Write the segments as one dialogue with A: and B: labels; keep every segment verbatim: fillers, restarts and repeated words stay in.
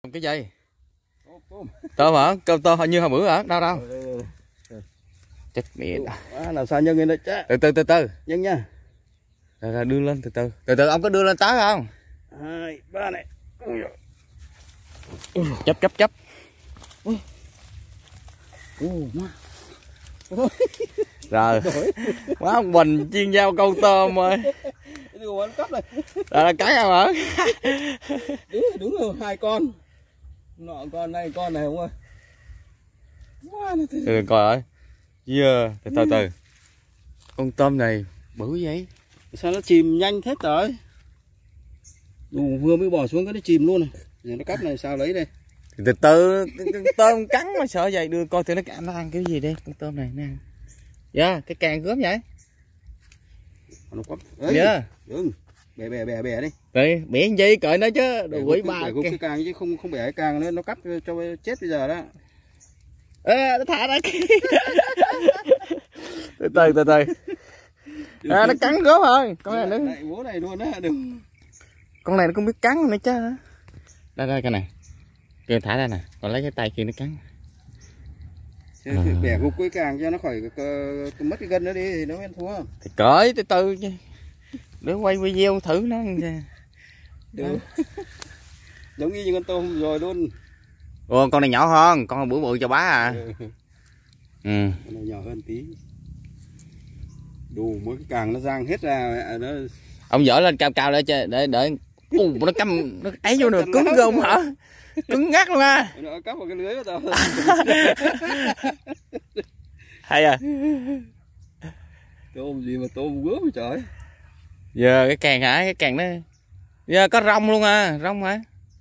A: Cái gì? Tôm hả? Cơm tôm hình như hồi bữa hả? Đâu đâu? Chết mẹ.
B: À, làm sao nhân lên đây chứ?
A: Từ từ từ từ.
B: Nhân nha.
A: Rồi, rồi đưa lên từ từ. Từ từ ông có đưa lên tới không?
B: Hai, ba này.
A: Chấp chấp chấp.
B: Ui. Ồ, má.
A: Rồi. Má ông Bình chuyên giao câu tôm ơi.
B: Rồi
A: là cái nào hả?
B: Đúng, đúng rồi, hai con. Nọ con này, con này không ơi.
A: Từ coi ơi. Yeah, từ từ từ. Con tôm này bự vậy.
B: Sao nó chìm nhanh thế trời. Đủ, vừa mới bỏ xuống cái nó chìm luôn này. Giờ nó cắt này sao lấy đây?
A: Từ từ, con tôm cắn mà sợ vậy, đưa coi thử nó nó ăn cái gì đây, con tôm này nè. Dạ, yeah, cái càng gớm vậy.
B: Nó quắp.
A: Dạ.
B: Đừng. Bẻ bẻ bẻ bẻ đi.
A: Vậy bẻ gì cởi nó chứ, đồ quỷ ba.
B: Bẻ cái càng chứ không không bẻ cái càng nữa, nó cắt cho chết bây giờ đó.
A: Ê, nó thả ra. Từ từ từ từ. À, nó cắn gớm rồi. Con này nó
B: bố này luôn á, đừng.
A: Con này nó không biết cắn nữa chứ. Đây đây cái này. Kêu thả ra nè, còn lấy cái tay kia nó cắn.
B: À. Bẻ gục cái càng cho nó khỏi mất cái gân nó đi thì nó mới thua.
A: Thì cởi từ từ chứ. Để quay video thử nó.
B: Được. Giống như con tôm rồi luôn.
A: Ồ, con này nhỏ hơn, con bự bự cho bá à. Ừ. Ừ.
B: Con này nhỏ hơn tí. Đủ mỗi cái càng nó rang hết ra nó.
A: Ông dở lên cao cao để để để, để... Uh, nó cắm nó ấy vô được cứng không hả? Cứng ngắt luôn à.
B: Nó cắm vào cái lưới đó.
A: Hay à.
B: Tôm gì mà tôm gớm trời.
A: Giờ cái càng hả? Cái càng nó giờ có rong luôn à, rong hả?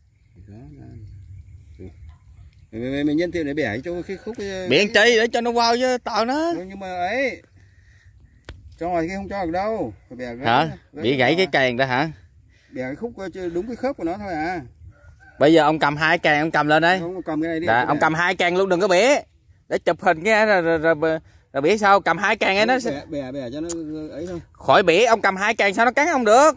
B: Mình, mình nhân tiện để bẻ cho cái khúc cái...
A: Bẻ chi để cho nó vào chứ tao nó.
B: Nhưng mà ấy cho ngoài cái không cho được đâu. Phải bẻ gãy,
A: hả? Bị gãy cái càng đó hả?
B: Bẻ cái khúc đúng cái khớp của nó thôi à.
A: Bây giờ ông cầm hai càng, ông cầm lên đấy.
B: Không, cầm cái này đi.
A: Dạ, ông cầm hai càng luôn, đừng có bẻ. Để chụp hình cái rồi rồi, rồi, rồi, rồi bẻ sao? Cầm hai càng ấy nó
B: bẻ, bẻ bẻ cho nó ấy thôi.
A: Khỏi bẻ, ông cầm hai càng sao nó cắn không được.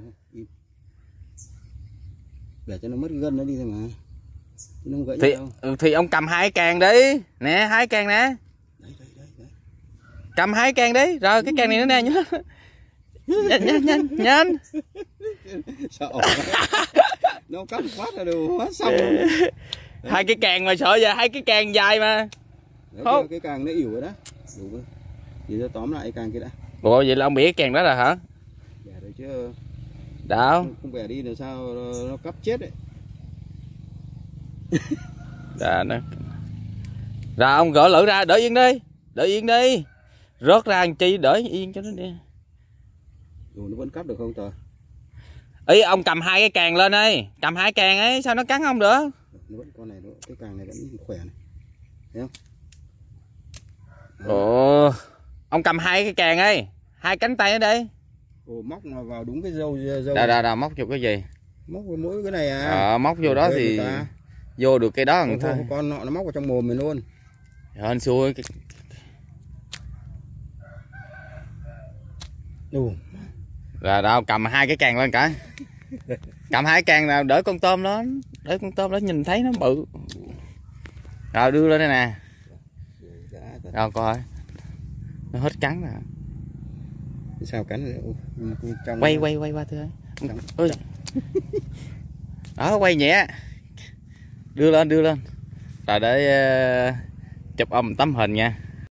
B: Bẻ cho nó mất gân nó đi thôi mà. Nó không gãy
A: thì
B: đâu.
A: thì ông cầm hai càng đi. Nè, hai càng nè.
B: Đấy, đấy, đấy, đấy.
A: Cầm hai càng đi. Rồi cái càng này nữa nè nhá. Nhanh nhanh nhanh nhanh.
B: Sợ. Nó cắt phát là đều hết xong rồi.
A: Hai cái càng mà sợ giờ, hai cái càng dài mà.
B: Đấy, cái, cái càng nó ỉu rồi đó. Đủ rồi. Vậy tôi tóm lại cái càng kia đã.
A: Ủa vậy là ông bẻ cái càng đó rồi hả?
B: Bẻ rồi chứ.
A: Đâu?
B: Không bẻ đi là sao nó cắp chết đấy.
A: Đã nó. Rồi ông gỡ lưỡi ra, đỡ yên đi. Đỡ yên đi. Rớt ra làm chi, đỡ yên cho nó đi.
B: Ủa, nó vẫn cắp được không trời?
A: Ý ông cầm hai cái càng lên đi, cầm hai càng ấy sao nó cắn không được?
B: Nó vẫn con này nó, cái càng này vẫn khỏe này. Thấy không?
A: Ồ, ông cầm hai cái càng ấy, hai cánh tay ở đây.
B: Ồ, móc mà vào đúng cái dâu dâu.
A: Đà đà đà móc vô cái gì?
B: Móc vào mỗi cái này à?
A: Ờ, móc vô đó thì vô được cái đó
B: thôi. Thôi, con nọ nó móc vào trong mồm mình luôn.
A: Hên xui cái.
B: Ồ.
A: Rồi đâu cầm hai cái càng lên cả. Cầm hai cái càng nào đỡ con tôm đó, đỡ con tôm đó nhìn thấy nó bự. Rồi đưa lên đây nè. Rồi coi. Nó hết cắn rồi.
B: Sao cắn rồi? Trong...
A: Quay quay quay qua thưa. Ôi. Đó quay nhẹ. Đưa lên đưa lên. Rồi để uh, chụp ông tấm hình nha.